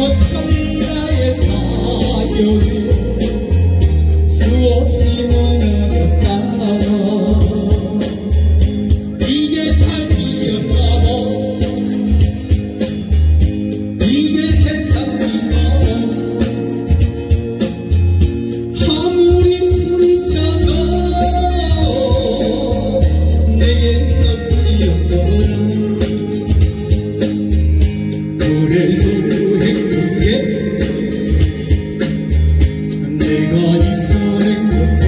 찰나의 사연이 수없이 무너졌다. 이게 삶이었나 봐. 이게 세상인가 봐. 아무리 소리쳐도 내겐 너뿐이었거든. 그래서 행복해 내가 있어 행복해.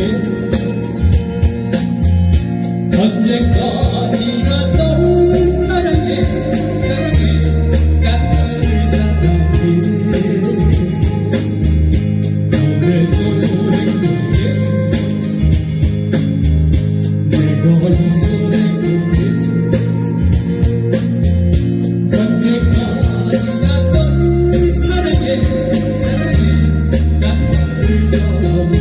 언제까지나 너를 사랑해 사랑해 난 너를 사랑해. 그래서 행복해 내가 있어 행복해. 언제까지나 너를 사랑해 사랑해 난 너를 사랑해.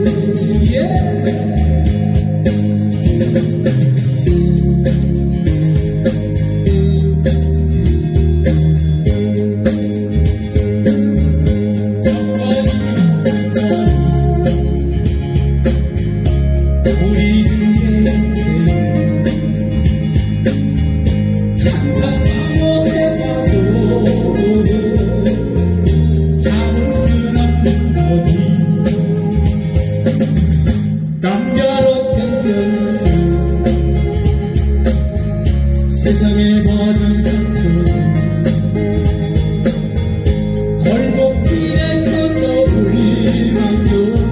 남자로 태어나서 세상의 모든 상처 골목길에 서서 울리며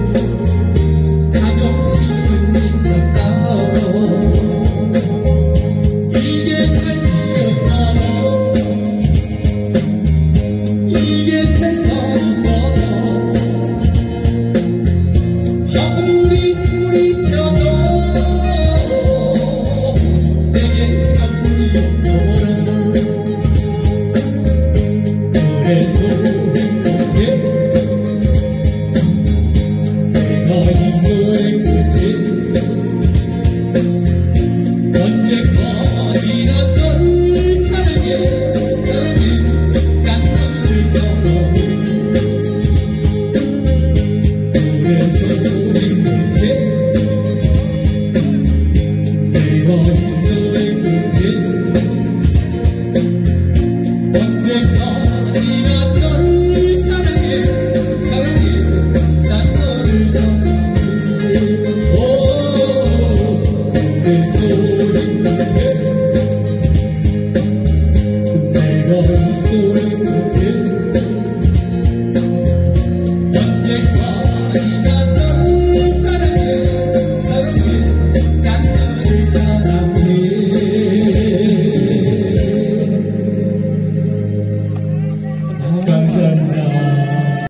자존심은 잃었다. 이게 삶이었나 봐. 이게 세상인가 봐. 아무리 소리쳐도 내겐 너뿐이었거든. 그래서